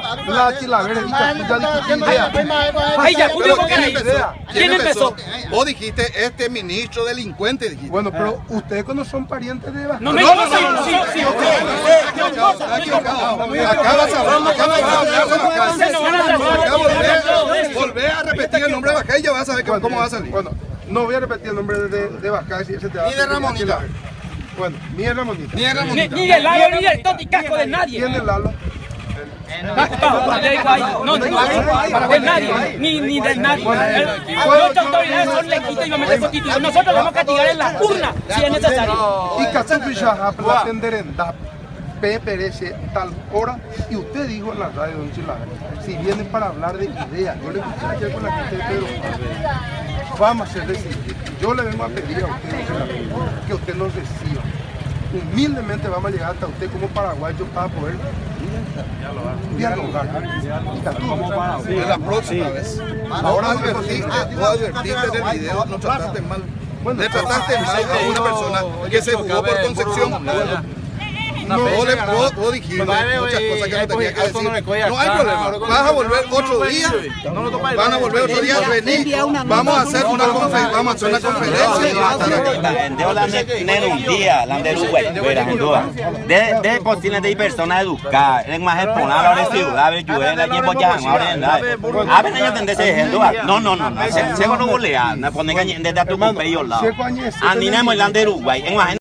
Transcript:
La chilavera, ya discutí idea. Ay, ya, ¿quién empezó? Vos dijiste, este ministro delincuente, dijiste. Bueno, pero ustedes cuando son parientes de Vázquez. No, sí. Acá vas a volver a repetir el nombre de Vázquez y ya vas a ver cómo va a salir. Bueno, no voy a repetir el nombre de Vázquez. Ni de Ramonita. Bueno, ni de Ramonita. Ni de Lalo, ni del Toti Casco de nadie. ¿Quién es Lalo? No, de nadie, ni de nadie. Las autoridades son lequitas y vamos a constituir. Nosotros vamos a castigar en la urna si es necesario. Y Katsupisha la tenderenda. PPRC tal hora y usted dijo en la radio de Don Chilaver, si vienen para hablar de ideas, yo le escuché ayer con la gente de Pedro, vamos a hacer decidir. Yo le vengo a pedir a usted, Don Chilaver, que usted nos reciba. Humildemente vamos a llegar hasta usted como paraguayo para poder dialogar. Es la próxima vez. Ahora advertiste en el video, no trataste mal. Le trataste mal a una persona que se jugó por Concepción. Vos dijiste muchas cosas que no tenía que decir. No hay problema. Vas a volver otro día. Van a volver otro día. Vení. Vamos a hacer una conferencia. De posiciones de personas educadas, es más exponer a la ciudad, de ayudar a la gente a a ver, ellos tendrán ese no, se van a golear, ponen desde tu compello al lado. A mí no me hablan de Uruguay,